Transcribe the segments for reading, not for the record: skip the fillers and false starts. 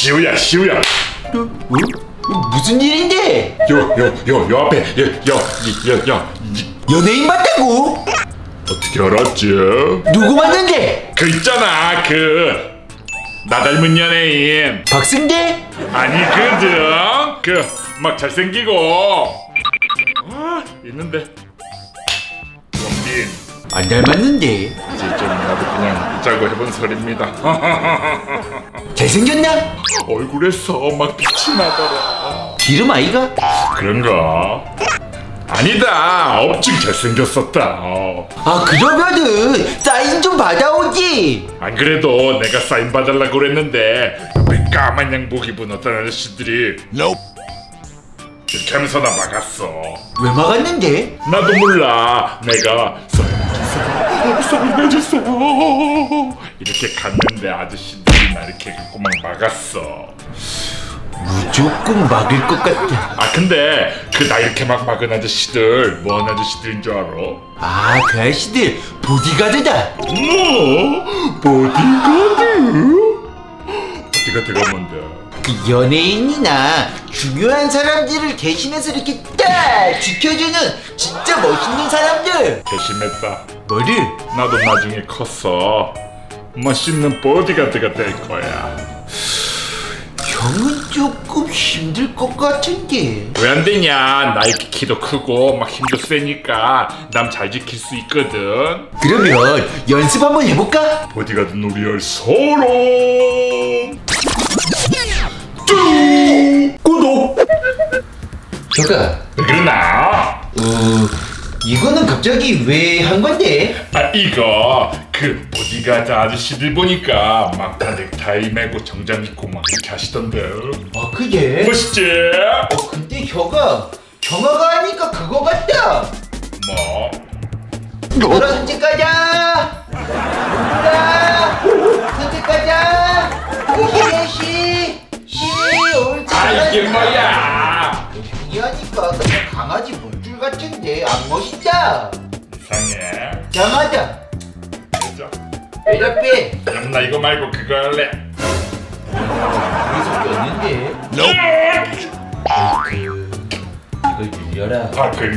시우야. 무슨 일인데? 요 앞에 연예인 맞다고? 어떻게 알았지? 누구 맞는데? 그 있잖아 나 닮은 연예인. 박승대? 아니거든. 막 잘생기고 있는데 원빈. 안 닮았는데. 이제 좀 나도 그냥 짜고 해본 소리입니다. 잘생겼나? 얼굴에서 막 빛이 나더라. 기름 아이가? 그런가? 아니다. 엄청 잘생겼었다. 아 그러면은 사인 좀 받아오지. 안 그래도 내가 사인 받으려고 그랬는데 옆에 까만 양복 입은 어떤 아저씨들이 이렇게 하면서 나 막았어. 왜 막았는데? 나도 몰라. 내가 사인 해주세요 이렇게 갔는데 아저씨들이 나 이렇게 갖고 막 막았어. 무조건 막을 것 같다. 아 근데 나 이렇게 막 막은 아저씨들 뭔 아저씨들인 줄 알아? 아 그 아저씨들 보디가드다. 뭐? 보디가드가 뭔데? 그 연예인이나 중요한 사람들을 대신해서 이렇게 딱 지켜주는 진짜 멋있는 사람들. 개심했다. 뭐를? 나도 나중에 컸어 멋있는 보디가드가 될 거야. 형은 조금 힘들 것 같은데. 왜 안 되냐? 나 이렇게 키도 크고 막 힘도 세니까 남 잘 지킬 수 있거든. 그러면 연습 한번 해볼까? 보디가드 놀이할 소름. 구독. 저가 왜 그러나? 이거는 갑자기 왜 한 건데? 이거 보디가드 아저씨들 보니까 막 다 넥타이 매고 정장 입고 막 이렇게 하시던데. 아 그게? 멋있지? 근데 형아가 하니까 그거 같다. 뭐? 얘들아 산책 가자. 얘들아 산책 가자. 시 옳지. 이게 뭐야? 형이 하니까 그냥 강아지 물줄 같은데 안 멋있다. 이상해. 장하자. 그죠? 대답해. 그럼 나 이거 말고 그거 할래. 여기서 꼈는데. 이걸 밀려라.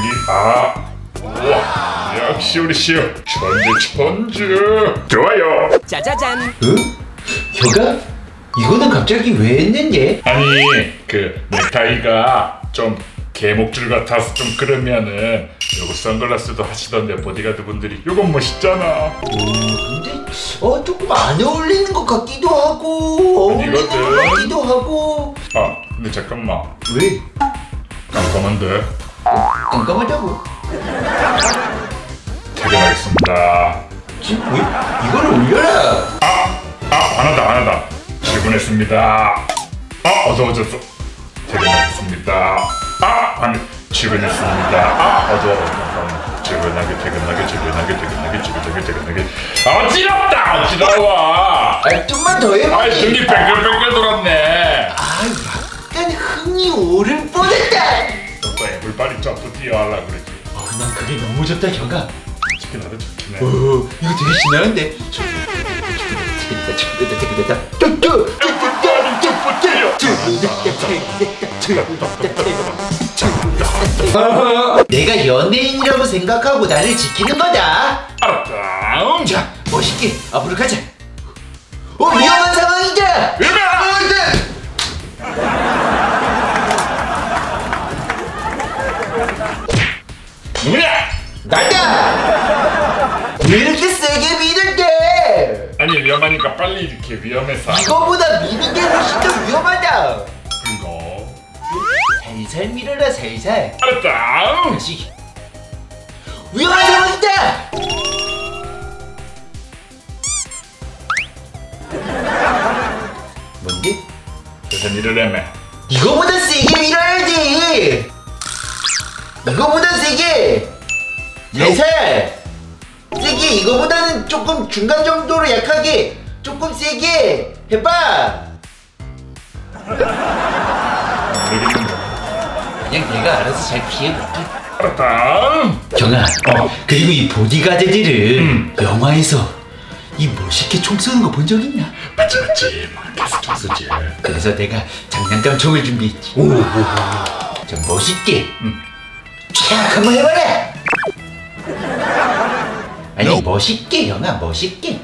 우와, 역시 우리 시우 천재. 좋아요. 짜자잔. 혀가? 이거는 갑자기 왜 했는데? 아니 넥타이가 좀 개목줄 같아서 좀 그러면은 요거 선글라스도 하시던데 보디가드 분들이 요건 멋있잖아. 근데 조금 안 어울리는 것 같기도 하고 어울리는 것 같기도 하고. 근데 잠깐만. 왜? 깜깜한데? 깜깜하다고? 퇴근하겠습니다. 지금 왜? 이거를 올려라. 하나다. 출근했습니다. 어서. 퇴근하겠습니다. 출근했습니다. 어서. 퇴근하게. 어지럽다. 좀만 더 해보지. 등이 뱅글뱅글 돌았네. 약간 흥이 오를 뻔했다. 또 애플빨이 점프 뛰어하려고 그러지. 난 그게 너무 좋다 혀가. 좋긴 하다 좋긴 해. 이거 되게 신나는데. 내가 연예인이라고 생각하고 나를 지키는 거다. 알았다. 자, 멋있게 앞으로 가자. 위험한 상황이다. 누구냐? 나다. 왜 이렇게 세게 미는데? 아니 위험하니까 빨리 이렇게 위험해서. 이거보다 미는 게 훨씬 더 위험하다. 이거. 살살 밀어라 살살. 알았다. 다시. 위험한 상황이다. 뭔데? 무슨 일을 해매? 이거보다 세게 밀어야지. 이거보다 세게. 살살. 세게. 이거보다는 조금 중간 정도로 약하게. 조금 세게 해봐. 그냥 내가 알아서 잘 피해볼게. 알았다. 경아. 그리고 이 보디가드들은 영화에서 이 멋있게 총 쏘는 거 본 적 있나? 맞지. 계속 총 쏘지. 그래서 내가 장난감 총을 준비했지. 좀 멋있게. 촥 한번 해봐라. 아니 멋있게 형아, 멋있게.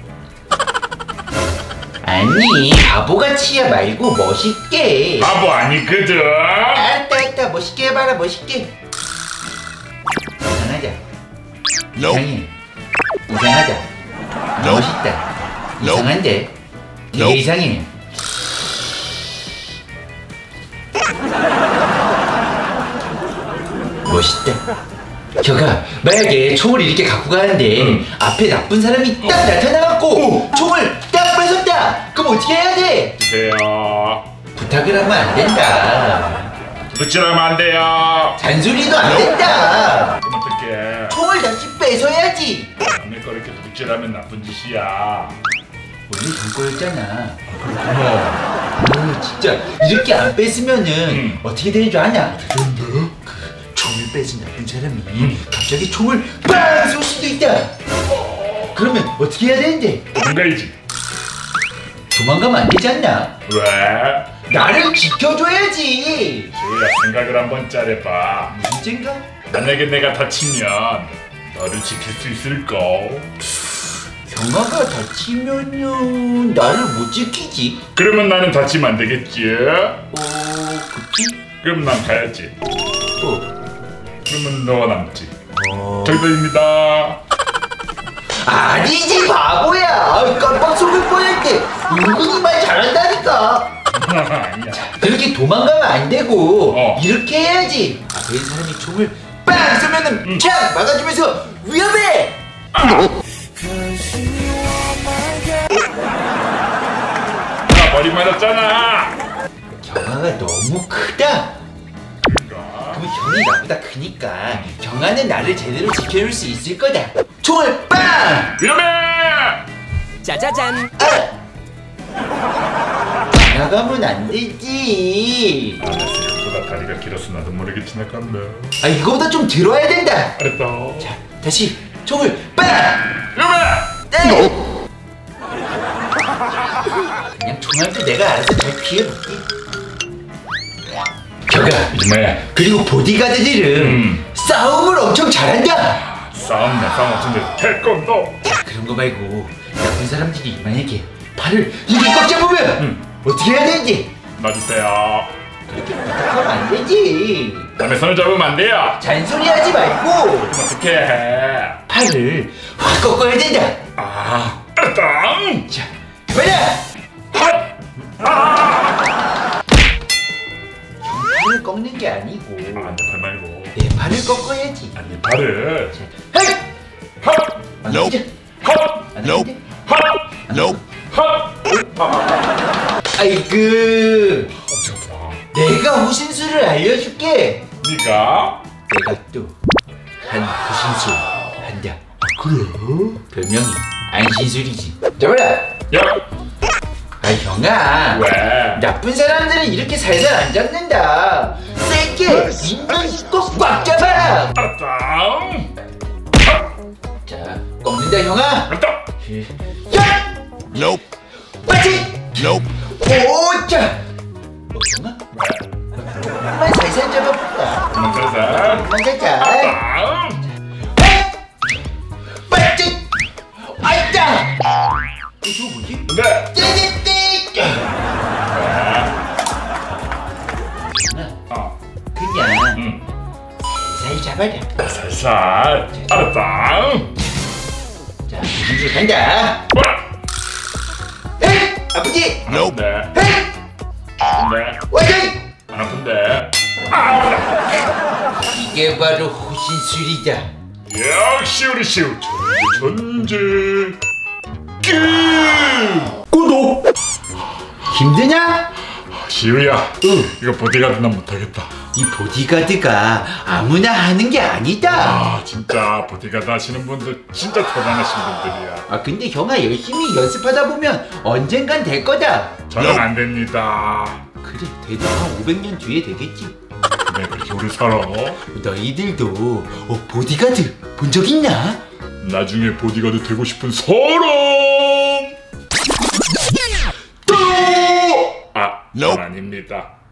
아니 바보같이야 말고 멋있게. 바보 아니거든. 알았다 멋있게 해봐라, 멋있게. 이상하자. 이상해. 이상하자. 멋있다. 이상한데? 되게 이상해. 멋있다. 저가 만약에 총을 이렇게 갖고 가는데 앞에 나쁜 사람이 딱 나타나갖고 총을 딱 뺏었다. 그럼 어떻게 해야 돼? 주세요. 부탁을 하면 안 된다. 붙이라면 안 돼요. 잔소리도 안 된다. 그럼 어떡해. 총을 다시 뺏어야지. 남의 거 이렇게 붙이라면 나쁜 짓이야. 원래 전 거였잖아. 그렇구나. 진짜 이렇게 안 뺏으면은 어떻게 되는 줄 아냐? 그 총을 뺏은 나쁜 사람이 갑자기 총을 빵 쏠 수도 있다. 그러면 어떻게 해야 되는데? 도망가야지. 도망가면 안 되지 않나? 왜? 나를 지켜줘야지. 지우야, 생각을 한번 짜래봐. 문제인가? 만약에 내가 다치면 너를 지킬 수 있을까? 경아가 다치면은 나를 못 지키지. 그러면 나는 다치면 안 되겠지? 그치? 그럼 난 가야지. 그러면 너가 남지. 정답입니다. 아니지 바보야. 깜빡 속을 뻔했대. 은근히 말 잘한다니까. 아니야. 그렇게 도망가면 안 되고 이렇게 해야지. 앞에 있는 사람이 총을 빵 쏘면은 촥 막아주면서 위험해. 나 머리 맞았잖아. 경아가 너무 크다. 그럼 형이 나보다 크니까 경아는 나를 제대로 지켜줄 수 있을 거다. 총을 빵! 위험해. 짜자잔. 나가면 안 되지. 나 생각보다 다리가 길어서 나도 모르게 지나간다. 이거보다 좀 들어야 된다. 알았다. 자, 다시 총을 빵! 위험해. 그냥 총알도 내가 알아서 잘 피해볼게. 경아, 네. 그리고 보디가드들은 싸움을 엄청 잘한다. 싸움 없는데 태권도. 자, 그런 거 말고 나쁜 사람들이 만약에 팔을 이렇게 꽉 잡으면 어떻게 해야 되지? 놔주세요. 그렇게 부탁하면 안 되지. 남의 손을 잡으면 안 돼요. 잔소리하지 말고 그럼 어떻게 해? 팔을 확 꺾어야 된다. 알았다. 자, 해봐라. 팔을 꺾는 게 아니고 내 팔 말고. 내 팔을 꺾어야지. 내 팔을. 헤이! 헛! 안 되지? 안 되지? 아이고, 내가 호신술을 알려줄게. 네가? 내가 또 한 호신술 한다. 그래? 별명이 안신술이지. 잡아라. 야! 형아, 왜? 나쁜 사람들은 이렇게 살살 안 잡는다. 세게 인간 꼭 꽉 잡아라. 알았다. 자, 꺾는다 형아. 알았다. 야! 빠지! 오자! 형아? 그만 살살 잡아볼까? 그만 살살. 그만 살살. 알았다. 빠지! 아이다! 이거 뭐지? 네. 띠띠띠! 그냥 살살 잡아라. 살살. 알았다. 자, 이제 간다. 헤이! 아프지? 네. 헤이! 네. 와이! 안 아픈데. 이게 바로 호신술이다. 역시 우리 시우 존재. 구독. 힘드냐? 시우야. 이거 보디가드 난 못하겠다. 이 보디가드가 아무나 하는 게 아니다. 진짜 보디가드 하시는 분들 진짜 대단하신 분들이야. 근데 형아 열심히 연습하다 보면 언젠간 될 거다. 저는 안 됩니다. 그래, 돼도 한 500년 뒤에 되겠지. 네, 그렇게 오래 살아. 너희들도 보디가드 본 적 있나? 나중에 보디가드 되고 싶은 사람. 전 아닙니다.